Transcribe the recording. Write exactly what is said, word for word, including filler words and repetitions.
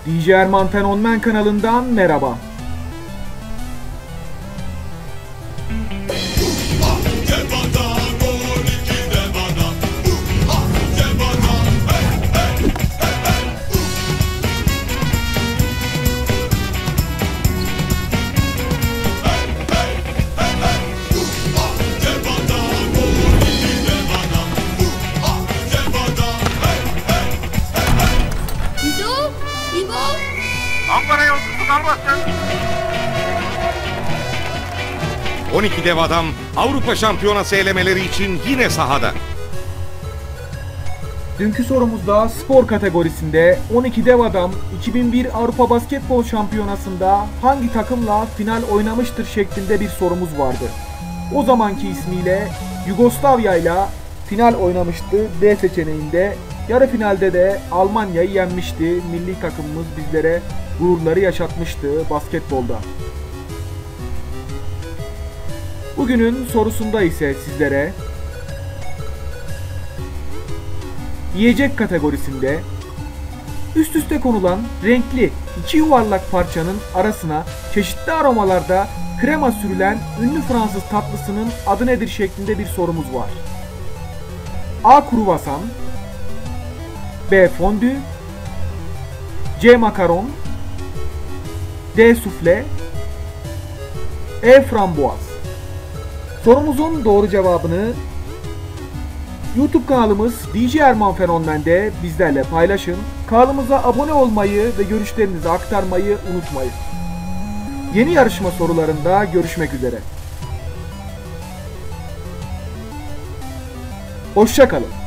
D J Erman Fenomen kanalından merhaba. on iki dev adam Avrupa Şampiyonası elemeleri için yine sahada. Dünkü sorumuzda spor kategorisinde on iki dev adam iki bin bir Avrupa Basketbol Şampiyonası'nda hangi takımla final oynamıştır şeklinde bir sorumuz vardı. O zamanki ismiyle Yugoslavya ile final oynamıştı D seçeneğinde. Yarı finalde de Almanya'yı yenmişti. Milli takımımız bizlere gururları yaşatmıştı basketbolda. Bugünün sorusunda ise sizlere yiyecek kategorisinde üst üste konulan renkli iki yuvarlak parçanın arasına çeşitli aromalarda krema sürülen ünlü Fransız tatlısının adı nedir şeklinde bir sorumuz var. A. Kruvasan, B. Fondü, C. Makaron, D. Sufle, E. Frambuaz. Sorumuzun doğru cevabını YouTube kanalımız D J Erman Fenomen'de bizlerle paylaşın. Kanalımıza abone olmayı ve görüşlerinizi aktarmayı unutmayın. Yeni yarışma sorularında görüşmek üzere. Hoşça kalın.